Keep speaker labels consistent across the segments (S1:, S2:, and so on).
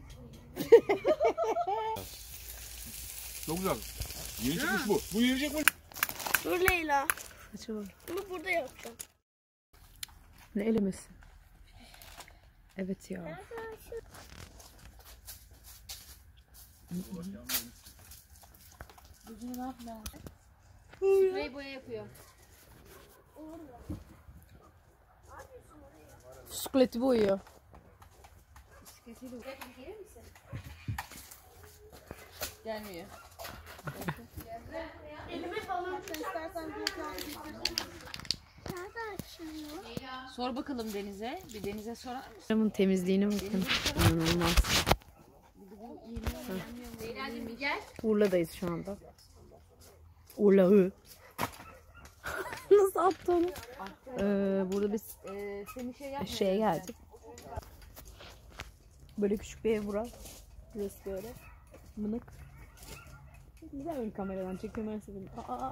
S1: Çok güzel. Yeni çıkmış bu. Bu yeni çıkmış.
S2: Dur Leyla.
S3: Açalım.
S2: Bunu burada yapacağım.
S3: Ne elemesi? Evet ya.
S4: Gözünü ne yapıyor? Sprey boya yapıyor.
S3: Bisikleti boyuyor.
S4: Bisikletiyle gelir misin? Gelmiyor.
S2: Elime balon istersen bir tane getireyim. Nerede açılıyor?
S4: Sor bakalım Deniz'e. Bir Deniz'e sorar mısın?
S3: Bunun temizliğine bakın. İnanılmaz.
S4: Leyla'cığım bir gel.
S3: Urla'dayız şu anda. Urla'yı. Nasıl attı onu? Burada biz
S4: Seni
S3: şeye geldik. Böyle küçük bir ev bura. Burası böyle. Mınık. Güzel böyle kameradan çekiyorum her seferinde.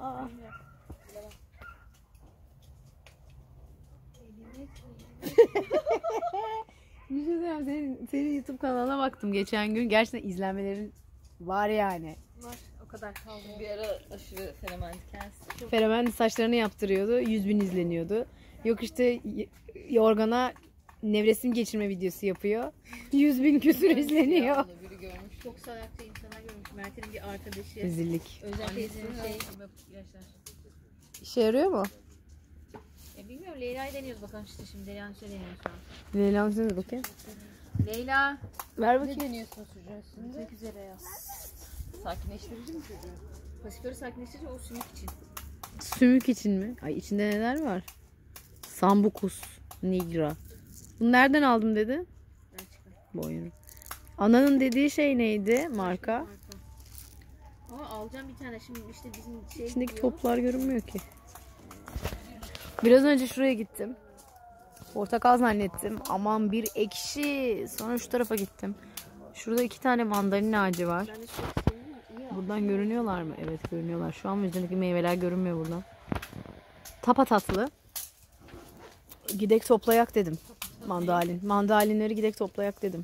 S3: Bir şey söyleyeyim, senin YouTube kanalına baktım geçen gün. Gerçekten izlenmelerin var yani.
S4: Var. O kadar kaldı. Bir ara aşırı fenomendi kendisi.
S3: Fenomen saçlarını yaptırıyordu. 100.000 izleniyordu. Yok işte yorgana nevresim geçirme videosu yapıyor. 100.000 küsur izleniyor.
S4: Biri görmüş. Çok salakta insanlar görmüş. Mert'in bir arkadaşı.
S3: Rezillik.
S4: Özel teyzenin yaşlar.
S3: İşe yarıyor mu?
S4: Bilmiyorum. Leyla'yı deniyoruz bakalım işte şimdi. Leyla'nın üstüne deniyoruz şu an.
S3: Leyla'nın üstüne de bakayım.
S4: Leyla.
S3: Ver
S4: Ne
S3: bakayım.
S4: deniyorsun çocuğun üstünde? Bitmek üzere ya. Sakinleştirici mi çocuğu? Pasiflor'u sakinleştirici o sümük için.
S3: Sümük için mi? Ay içinde neler var? Sambucus nigra. Bunu nereden aldın dedi? Bu oyunu. Ananın dediği şey neydi marka?
S4: Ama alacağım bir tane şimdi işte bizim şey.
S3: İçindeki toplar görünmüyor ki. Biraz önce şuraya gittim. Portakal zannettim. Aman bir ekşi. Sonra şu tarafa gittim. Şurada 2 tane mandalina ağacı var. Buradan görünüyorlar mı? Evet görünüyorlar. Şu an üzerindeki meyveler görünmüyor buradan. Tapatatlı. Gidek toplayak dedim. Mandalin. Mandalinleri gidek toplayak dedim.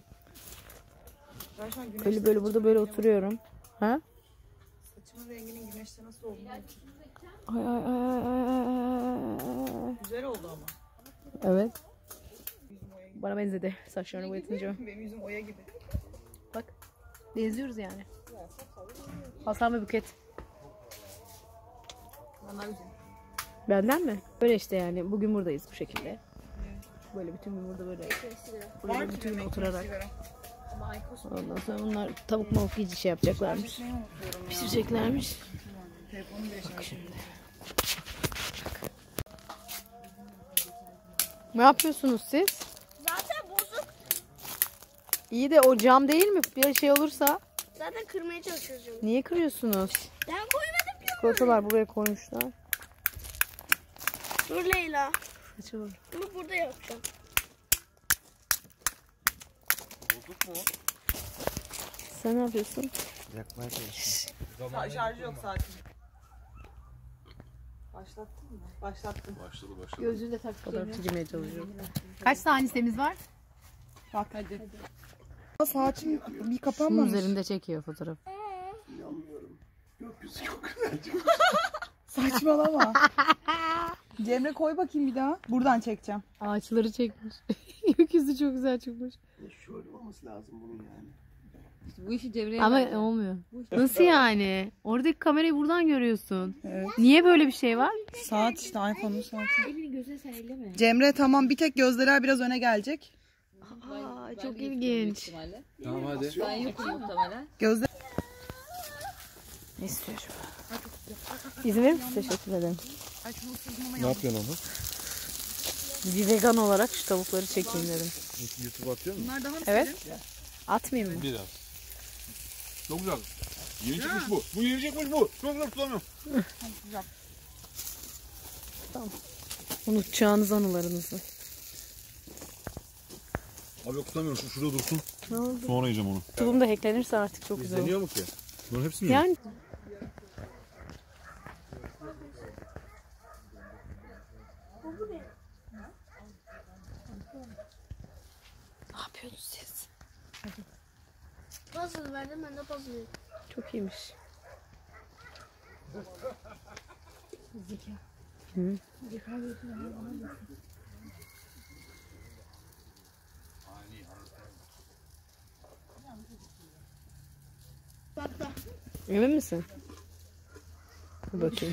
S3: Böyle burada böyle oturuyorum. Ha?
S5: Saçımın renginin güneşte nasıl olduğunu.
S3: Ay.
S5: Güzel oldu ama.
S3: Evet. Bana benzedi saçlarını boyatınca.
S5: Benim yüzüm oya gibi.
S3: Bak. Benziyoruz yani. Hasan ve Buket. Benden mi? Böyle işte yani. Bugün buradayız bu şekilde. Böyle bütün gün burada böyle. Burada bütün gün oturarak. Ondan sonra bunlar tavuk mavuk iyice şey yapacaklarmış. Pişireceklermiş. Bak şimdi. Ne yapıyorsunuz siz?
S2: Zaten bozuk.
S3: İyi de o cam değil mi? Bir şey olursa.
S2: Zaten kırmaya çalışıyoruz.
S3: Niye kırıyorsunuz?
S2: Ben koymadım ki.
S3: Çikolatalar buraya koymuşlar.
S2: Dur Leyla.
S3: Açalım.
S2: Bunu burada yapacağım.
S1: Bozuk mu?
S3: Sen ne yapıyorsun?
S1: Yakmaya çalışıyorum.
S5: Şarjı yok zaten. Başlattın mı? Başlattım.
S1: Başladı.
S3: Gözlüğü de tak. Fotoğraf çekmeye çalışıyorum. Kaç saniyemiz var?
S5: Bak hadi. Saçım bir
S3: Bunun
S5: kapanmamış.
S3: üzerinde çekiyor fotoğraf.
S1: İnanmıyorum. Gökyüzü çok güzel.
S5: Saçmalama. Cemre koy bakayım bir daha. Buradan çekeceğim.
S3: Ağaçları çekmiş. Gökyüzü çok güzel çıkmış.
S1: Şöyle olması lazım bunun yani.
S4: İşte bu işi devreye
S3: Ama
S4: verdi.
S3: olmuyor. Nasıl yani? Oradaki kamerayı buradan görüyorsun.
S5: Evet.
S3: Niye böyle bir şey var?
S5: Saat işte iPhone'un saati.
S4: Elini gözüne sen elleme.
S5: Cemre tamam bir tek gözler biraz öne gelecek.
S3: Aa,
S4: Ben
S3: çok
S4: de yokum
S3: ilginç.
S4: ihtimalle.
S1: Tamam hadi.
S4: Ben yokum muhtemelen.
S5: Gözler
S3: Ne istiyor acaba? İzin verir misin? Teşekkür ederim.
S1: Ne yapıyorsun onu?
S3: Bir vegan olarak şu tavukları çekeyim dedim.
S1: YouTube'a atıyor musun?
S5: bunlar daha mı
S3: Evet. Atmayayım mı?
S1: Biraz. Çok güzel. Yeni çıkmış bu. Bu yeni çıkmış bu. Çok güzel tutamıyorum.
S3: Unutacağınız anılarınızı.
S1: Abi yok tutamıyorum. Şu şurada dursun.
S3: Ne oldu?
S1: Sonra yiyeceğim onu.
S3: Tulum da hacklenirse artık çok güzel olur.
S1: İzleniyor mu ki? Bunların hepsi mi?
S3: Yani ne yapıyorsunuz siz?
S2: Puzzle verdim ben de puzzle.
S3: Çok iyiymiş. Hı.
S2: Bak da.
S3: Emin misin? Bir bakayım.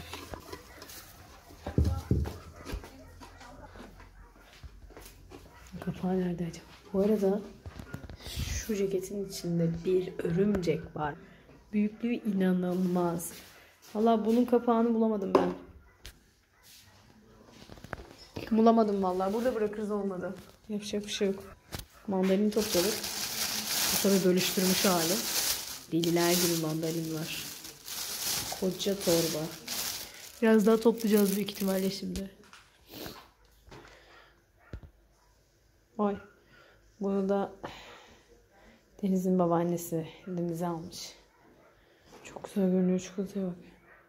S3: Kapağı nerede acaba? Bu arada şu ceketin içinde bir örümcek var. Büyüklüğü inanılmaz. Valla bunun kapağını bulamadım ben. Bulamadım vallahi. Burada bırakırız olmadı. Yapacak bir şey yok. Mandalini topladık. Bu tabii bölüştürmüş hali. Deliler gibi mandalin var. Koca torba. Biraz daha toplayacağız büyük ihtimalle şimdi. Oy. Bunu da Deniz'in babaannesi Deniz'e almış. Çok güzel görünüyor çikolataya bak.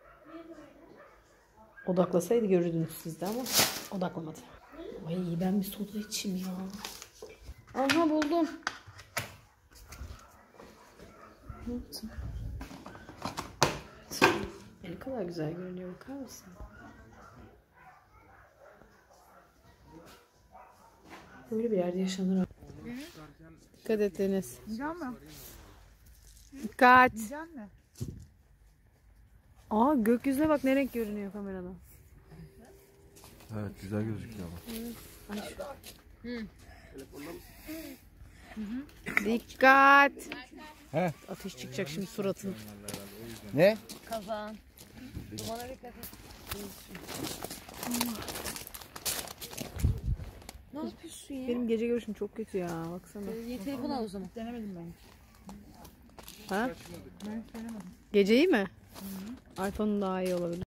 S3: Odaklasaydı görürdünüz siz de ama odaklamadı. Ay ben bir soda içeyim ya. Aha buldum. Ne yaptın? Ne kadar güzel görünüyor bakar mısın? Böyle bir yerde yaşanır. Dikkat et Deniz.
S5: Yiyecek mi?
S3: Dikkat.
S5: Yiyecek mi?
S3: Aa gökyüzüne bak ne renk görünüyor kamerada.
S1: Evet güzel gözüküyor ama.
S3: Dikkat.
S1: He?
S3: Ateş çıkacak şimdi suratın.
S1: Ne?
S4: Kazan. Dumana dikkat et. Ne yapıyorsun ya?
S3: Benim gece görüşüm çok kötü ya baksana.
S4: Telefon al o zaman.
S5: Denemedim ben.
S3: Ha?
S5: Ben denemedim.
S3: Geceyi mi? iPhone'un daha iyi olabilir.